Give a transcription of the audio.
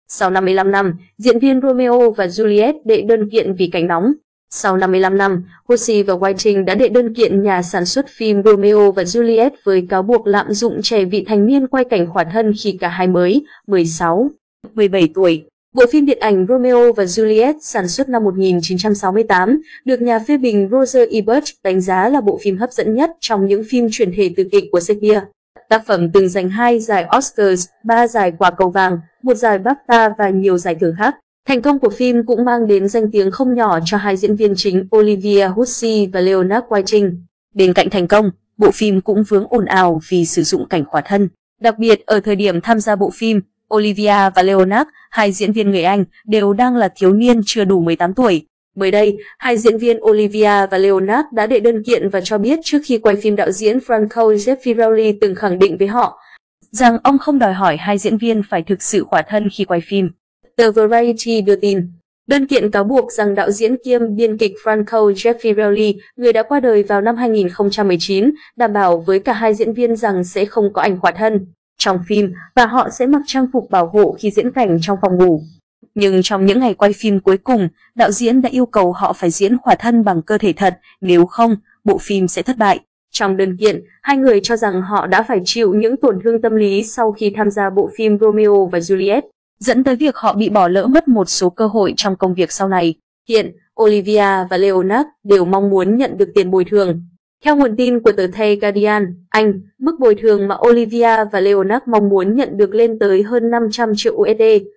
Sau 55 năm, diễn viên Romeo và Juliet đệ đơn kiện vì cảnh nóng. Sau 55 năm, Hussey và Whiting đã đệ đơn kiện nhà sản xuất phim Romeo và Juliet với cáo buộc lạm dụng trẻ vị thành niên quay cảnh khỏa thân khi cả hai mới 16, 17 tuổi. Bộ phim điện ảnh Romeo và Juliet sản xuất năm 1968 được nhà phê bình Roger Ebert đánh giá là bộ phim hấp dẫn nhất trong những phim chuyển thể từ kịch của Shakespeare. Tác phẩm từng giành 2 giải Oscars, 3 giải Quả Cầu Vàng, 1 giải BAFTA và nhiều giải thưởng khác. Thành công của phim cũng mang đến danh tiếng không nhỏ cho hai diễn viên chính Olivia Hussey và Leonard Whiting. Bên cạnh thành công, bộ phim cũng vướng ồn ào vì sử dụng cảnh khỏa thân. Đặc biệt ở thời điểm tham gia bộ phim, Olivia và Leonard, hai diễn viên người Anh, đều đang là thiếu niên chưa đủ 18 tuổi. Mới đây, hai diễn viên Olivia và Leonard đã đệ đơn kiện và cho biết trước khi quay phim đạo diễn Franco Zeffirelli từng khẳng định với họ rằng ông không đòi hỏi hai diễn viên phải thực sự khỏa thân khi quay phim. The Variety đưa tin, đơn kiện cáo buộc rằng đạo diễn kiêm biên kịch Franco Zeffirelli, người đã qua đời vào năm 2019, đảm bảo với cả hai diễn viên rằng sẽ không có ảnh khỏa thân trong phim và họ sẽ mặc trang phục bảo hộ khi diễn cảnh trong phòng ngủ. Nhưng trong những ngày quay phim cuối cùng, đạo diễn đã yêu cầu họ phải diễn khỏa thân bằng cơ thể thật, nếu không, bộ phim sẽ thất bại. Trong đơn kiện, hai người cho rằng họ đã phải chịu những tổn thương tâm lý sau khi tham gia bộ phim Romeo và Juliet, dẫn tới việc họ bị bỏ lỡ mất một số cơ hội trong công việc sau này. Hiện, Olivia và Leonard đều mong muốn nhận được tiền bồi thường. Theo nguồn tin của tờ The Guardian, Anh, mức bồi thường mà Olivia và Leonard mong muốn nhận được lên tới hơn 500 triệu USD.